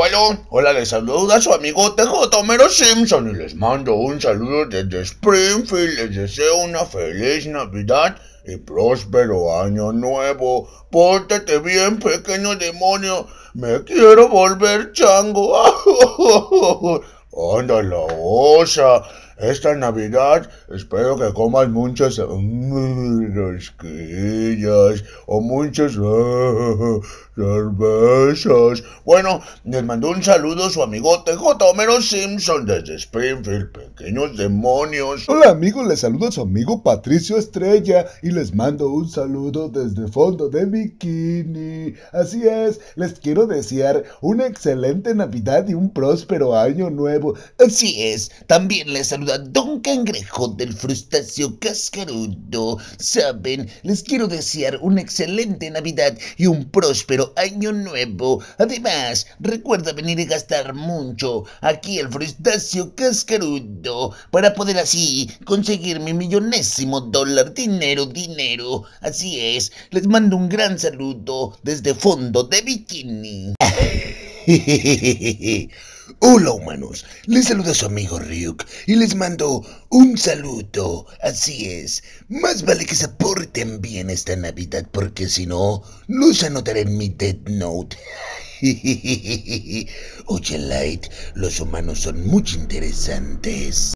Hola, hola, les saluda su amigo TJ Homero Simpson y les mando un saludo desde Springfield. Les deseo una feliz Navidad y próspero año nuevo. Pórtate bien, pequeño demonio. Me quiero volver chango. Anda la osa. Esta Navidad espero que comas muchas rosquillas o muchas cervezas. Bueno, les mandó un saludo su amigo TJ Homero Simpson desde Springfield, pequeños demonios. Hola amigos, les saluda su amigo Patricio Estrella y les mando un saludo desde fondo de bikini. Así es, les quiero desear una excelente Navidad y un próspero año nuevo. Así es, también les saluda Don Cangrejo del Frustáceo Cascarudo. Saben, les quiero desear una excelente Navidad y un próspero año nuevo. Además, recuerda venir y gastar mucho aquí el Frustáceo Cascarudo para poder así conseguir mi millonésimo dólar. Dinero. Así es, les mando un gran saludo desde fondo de bikini. Hola humanos, les saluda su amigo Ryuk y les mando un saludo. Así es, más vale que se porten bien esta Navidad porque si no, los anotaré en mi Death Note. Oye Light, los humanos son muy interesantes.